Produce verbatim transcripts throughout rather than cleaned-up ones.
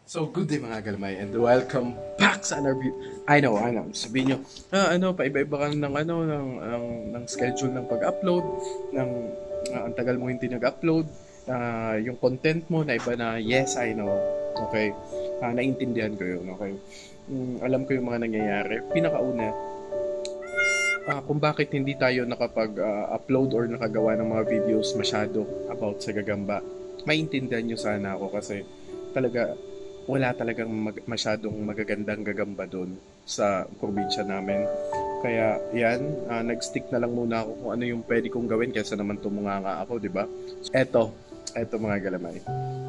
So, good day mga galmay and welcome back sa another video. I know, I know. Sabihin nyo, ah, ano, paiba-iba ka ng, ano, ng, ng, ng schedule ng pag-upload, ng, uh, ang tagal mo hindi nag-upload, uh, yung content mo na iba na, yes, I know. Okay? Uh, naintindihan ko yun, okay? Um, alam ko yung mga nangyayari. Pinakauna, uh, kung bakit hindi tayo nakapag-upload uh, or nakagawa ng mga videos masyado about sa gagamba. Maintindihan nyo sana ako kasi talaga, wala talagang mag- masyadong magagandang gagamba doon sa probinsya namin. Kaya yan, uh, nag-stick na lang muna ako kung ano yung pwede kong gawin kaysa naman tumunganga ako, di ba? Eto, eto mga galamay.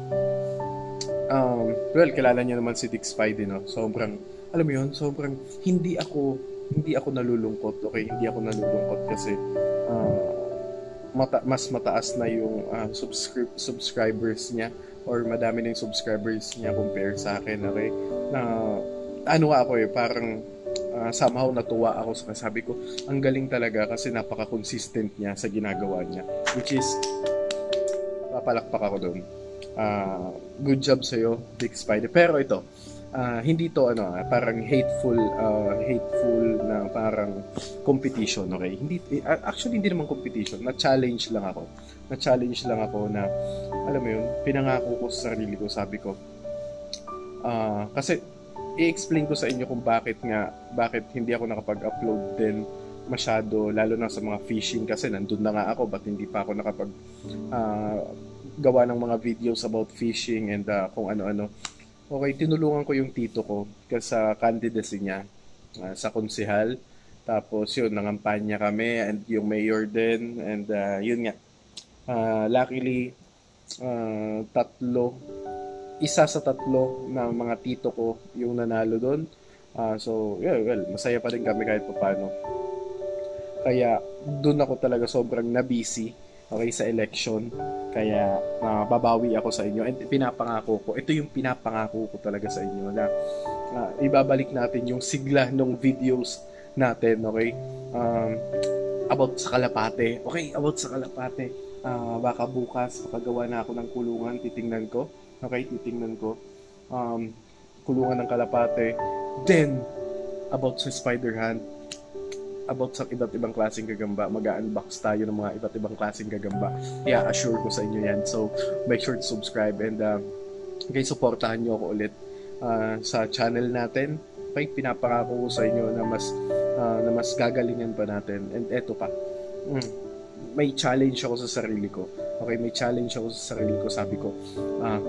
Um, well, kilala niyo naman si Dick Spidey, no? Sobrang, alam mo yun, sobrang hindi ako, hindi ako nalulungkot, okay? Hindi ako nalulungkot kasi uh, mata- mas mataas na yung uh, subscri- subscribers niya or madami na yung subscribers niya compare sa akin, okay? Na, ano ako eh, parang uh, somehow natuwa ako sa sabi ko, ang galing talaga kasi napaka-consistent niya sa ginagawa niya. Which is, papalakpak ako doon. Uh, good job sa'yo, Dick Spidey. Pero ito, uh, hindi to ano, parang hateful, uh, hateful na parang competition, okay? Hindi, actually, hindi naman competition. Na-challenge lang ako. Na-challenge lang ako na, alam mo yun, pinangako ko sa sarili ko, sabi ko, uh, kasi, i-explain ko sa inyo kung bakit nga, bakit hindi ako nakapag-upload din masyado, lalo na sa mga fishing, kasi nandun na nga ako, ba't hindi pa ako nakapag, uh, gawa ng mga videos about fishing and uh, kung ano-ano. Okay, tinulungan ko yung tito ko kasi sa candidacy niya, uh, sa konsehal, tapos yun, nangampanya kami, and yung mayor din, and uh, yun nga, Uh, luckily, uh, tatlo, isa sa tatlo na mga tito ko yung nanalo doon. Uh, so, yeah, well, masaya pa rin kami kahit paano. Kaya, doon ako talaga sobrang na-busy, okay, sa election. Kaya, uh, babawi ako sa inyo. And pinapangako ko, ito yung pinapangako ko talaga sa inyo na uh, ibabalik natin yung sigla ng videos natin, okay? Um, about sa Kalapate. Okay, about sa Kalapate. Uh, baka bukas makagawa na ako ng kulungan, titingnan ko, okay, titingnan ko um, kulungan ng Kalapate, then about sa Spider Hunt, about sa iba't ibang klaseng gagamba, mag-unbox tayo ng mga iba't ibang klaseng gagamba. Yeah, assure ko sa inyo yan, so make sure to subscribe and uh, okay, supportahan nyo ako ulit uh, sa channel natin. Okay, pinapangako ko sa inyo na mas uh, na mas gagalingan pa natin, and eto pa, mm, may challenge ako sa sarili ko. Okay, may challenge ako sa sarili ko. Sabi ko, uh,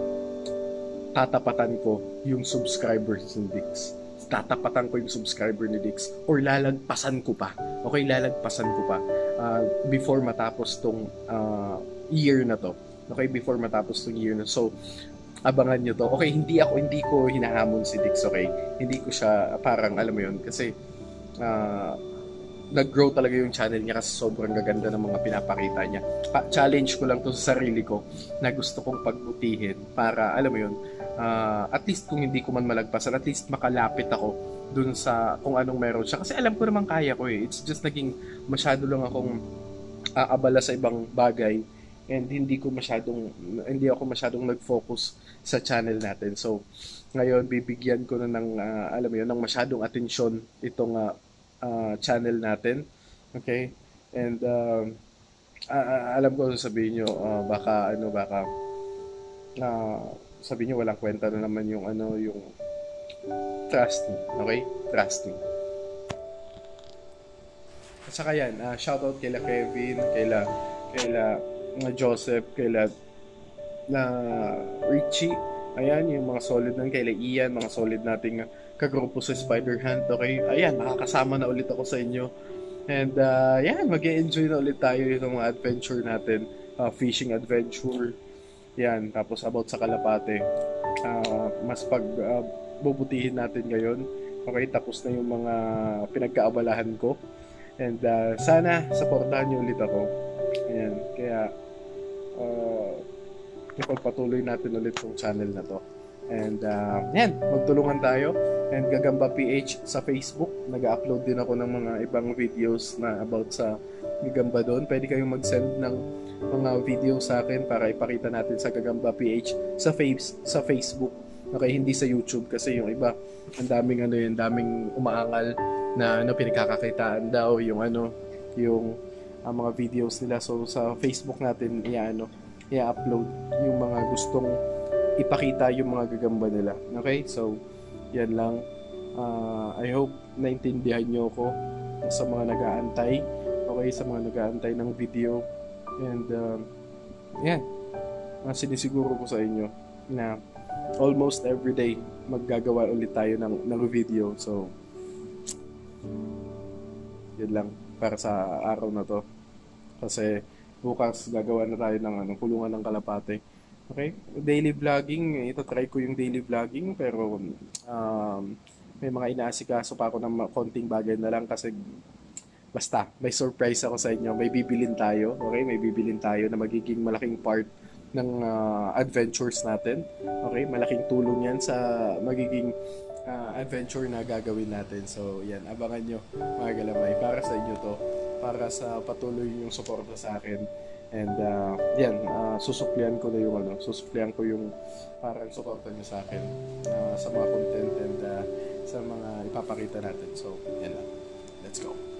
tatapatan ko yung subscribers ni Dix. Tatapatan ko yung subscriber ni Dix. Or lalagpasan ko pa. Okay, lalagpasan ko pa. Uh, before matapos tong uh, year na to. Okay, before matapos tong year na. So, abangan nyo to. Okay, hindi ako, hindi ko hinahamon si Dix. Okay, hindi ko siya parang, alam mo yun, kasi, ah, uh, nag-grow talaga yung channel niya kasi sobrang gaganda ng mga pinapakita niya. Pa- challenge ko lang to sa sarili ko na gusto kong pagbutihin para, alam mo yun, uh, at least kung hindi ko man malagpasan, at least makalapit ako dun sa kung anong meron siya. Kasi alam ko naman kaya ko eh. It's just naging masyado lang akong aabala sa ibang bagay and hindi ko masyadong, hindi ako masyadong nag-focus sa channel natin. So, ngayon, bibigyan ko na ng, uh, alam mo yun, ng masyadong atensyon itong uh, Uh, channel natin, okay, and uh, uh, alam ko sabihin nyo, uh, baka ano, baka uh, sabihin nyo walang kwenta na naman yung ano, yung trust me, okay, trust me. At saka yan, uh, shoutout kaila Kevin, kaila kaila uh, Joseph, kaila na uh, Richie, ayan, yung mga solid nun, kaila Ian, mga solid nating kagrupo sa Spider Hunt, okay? Ayan, makakasama na ulit ako sa inyo. And, uh, yan, mag-e-enjoy na ulit tayo yung mga adventure natin. Uh, fishing adventure. Yan, tapos about sa Kalapate. Uh, mas pag uh, bubutihin natin ngayon. Okay, tapos na yung mga pinagkaabalahan ko. And, uh, sana, supportahan niyo ulit ako. Ayan, kaya, uh, ipagpatuloy natin ulit yung channel na to. And, uh, yan, magtulungan tayo. And Gagamba P H sa Facebook. Nag-upload din ako ng mga ibang videos na about sa Gagamba doon. Pwede kayong mag-send ng mga video sa akin para ipakita natin sa Gagamba P H sa, face, sa Facebook. Okay, hindi sa YouTube kasi yung iba, ang daming ano yun, daming umaangal na ano pinagkakakitaan daw yung ano, yung ang mga videos nila. So sa Facebook natin i-ano, i-upload yung mga gustong ipakita yung mga gagamba nila. Okay? So yan lang. Uh, I hope naintindihan nyo ako sa mga nag-aantay. Okay, sa mga nag-aantay ng video. And uh, yan. Uh, sinisiguro ko sa inyo na almost every day maggagawa ulit tayo ng, ng video. So yun lang para sa araw na to. Kasi bukas gagawa na tayo ng ano, kulungan ng kalapate. Okay? Daily vlogging, itatry ko yung daily vlogging pero um, may mga inaasikaso pa ako ng konting bagay na lang kasi basta may surprise ako sa inyo. May bibilin tayo. Okay? May bibilin tayo na magiging malaking part ng uh, adventures natin. Okay? Malaking tulong yan sa magiging uh, adventure na gagawin natin. So, yan. Abangan nyo, mga galamay. Para sa inyo to. Para sa patuloy yung suporta sa akin. And, uh, yan. Uh, susuklian ko na yung ano. Susuklian ko yung parang suporta nyo sa akin. Uh, sa mga content and uh, sa mga ipapakita natin. So, yan lang. Let's go.